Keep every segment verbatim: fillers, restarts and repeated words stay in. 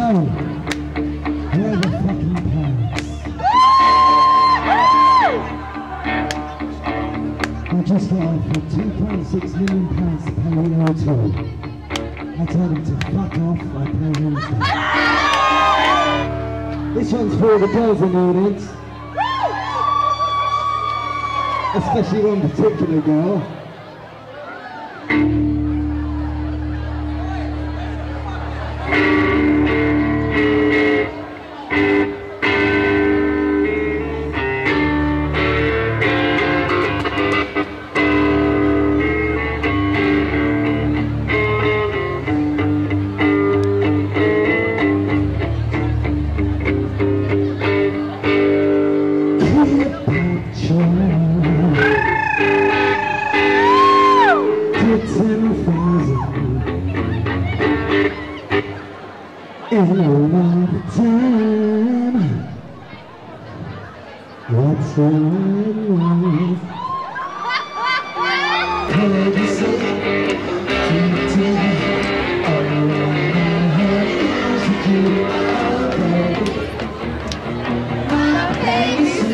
Where the fucking pounds? I just got offered two point six million pounds to pay the O two. I told him to fuck off, I pay him instead. This one's for all the girls in the audience. Especially one particular girl. And all the time, what's wrong? Can you say to tell all I have to do? My face is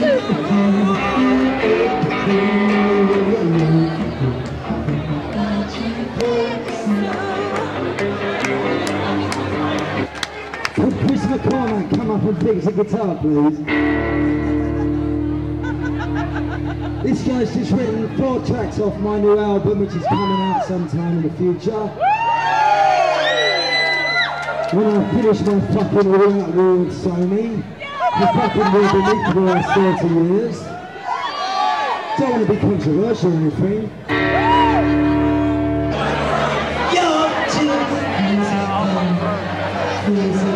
Could Chris McCormack come up and fix the guitar, please? This guy's just written four tracks off my new album, which is coming out sometime in the future. When I finish my fucking war at war with Sony, the fucking will be me for the last thirty years. Don't want to be controversial or anything. You're too